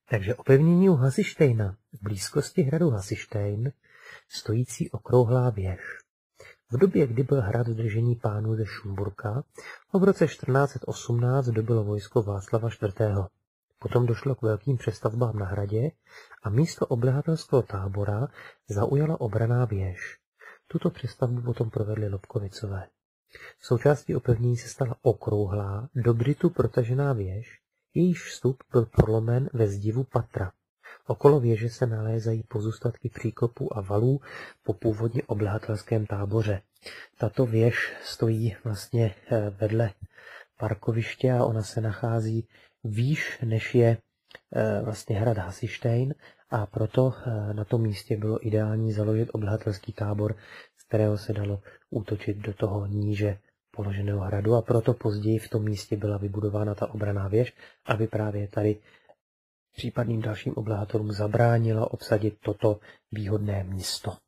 Takže opevnění u Hasištejna v blízkosti hradu Hasištejn stojící okrouhlá věž. V době, kdy byl hrad v držení pánů ze Šumburka, ho v roce 1418 dobylo vojsko Václava IV. Potom došlo k velkým přestavbám na hradě a místo obyvatelského tábora zaujala obranná věž. Tuto přestavbu potom provedli Lobkovicové. Součástí opevnění se stala okrouhlá, do břitu protažená věž, jejíž vstup byl prolomen ve zdivu patra. Okolo věže se nalézají pozůstatky příkopů a valů po původně obyvatelském táboře. Tato věž stojí vlastně vedle parkoviště a ona se nachází výš, než je vlastně hrad Hasištejn, a proto na tom místě bylo ideální založit obyvatelský tábor, z kterého se dalo útočit do toho níže položeného hradu, a proto později v tom místě byla vybudována ta obranná věž, aby právě tady případným dalším obyvatelům zabránila obsadit toto výhodné místo.